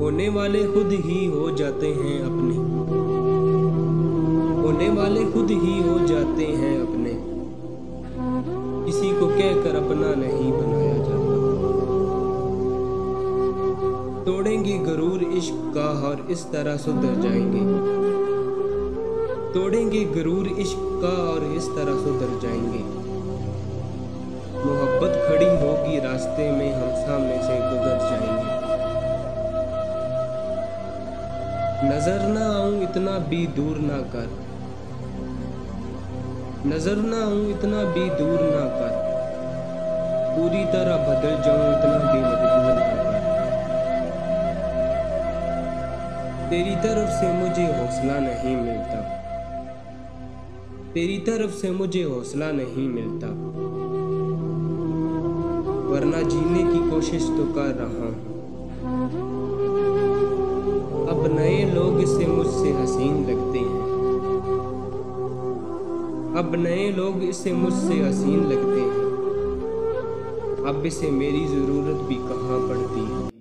होने वाले खुद ही हो जाते हैं अपने, होने वाले खुद ही हो जाते हैं अपने, किसी को कहकर अपना नहीं बनाया जाता। तोड़ेंगे गरूर इश्क का और इस तरह सुधर जाएंगे, तोड़ेंगे गरूर इश्क का और इस तरह सुधर जाएंगे। मोहब्बत खड़ी होगी रास्ते में, हम सामने से गुजर जाएंगे। नजर ना आऊं इतना भी दूर ना कर, नजर ना आऊं इतना भी दूर ना कर, पूरी तरह बदल जाऊं इतना भी मजबूर ना कर। तेरी तरफ से मुझे हौसला नहीं मिलता, तेरी तरफ से मुझे हौसला नहीं मिलता, वरना जीने की कोशिश तो कर रहा हूँ। अब नए लोग इसे मुझसे हसीन लगते हैं, अब नए लोग इसे मुझसे हसीन लगते हैं, अब इसे मेरी ज़रूरत भी कहाँ पड़ती है।